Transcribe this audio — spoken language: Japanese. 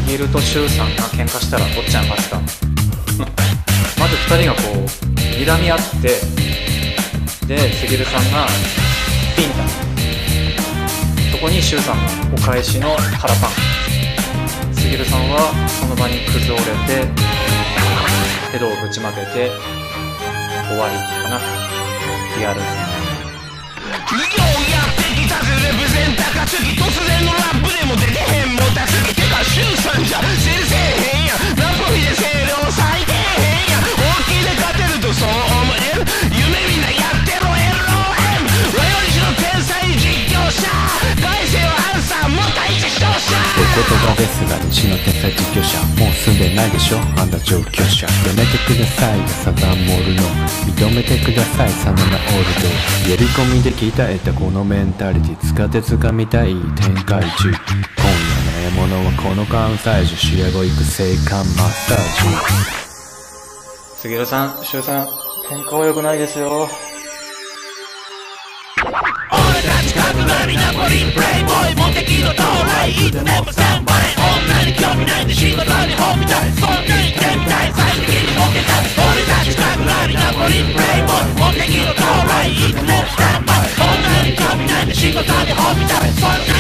ぎるとしゅうさんが喧嘩したらどっちが勝つかまず2人がこう睨み合って、で、すぎるさんがピンだ、そこにしゅうさんがお返しの腹パン、すぎるさんはその場に崩れてヘドをぶちまけて終わりかな。リアル。 ようやってきたぜレプゼンター勝ち突然のラップでも出てへんもたすぎてかシュウさんじゃ先生へんやナポリで声量最低へんや本気で勝てるとそう思える夢みんなやってろ LOM 我よりしの天才実況者返せよアンサーもた一視聴者お言葉ですが西の天才実況者もう住んでないでしょあんな上級者やめてくださいサザンモールの認めてくださいサナナオールドやり込みで鍛えたこのメンタリティ使って掴みたい展開中今夜の獲物はこの関西人仕上ご育成感マッサージすぎるさん、しゅうさん、喧嘩は良くないですよ。 俺たち各なりナポリンプレイボーイモテキの到来いつでもスタンバイ女に興味ないんで仕事に褒めたいそんなに天体最適にボケたい俺たち各なりナポリンプレイボーイモテキの到来いつでもスタンバイ女に興味ないんで仕事に褒めたいそんな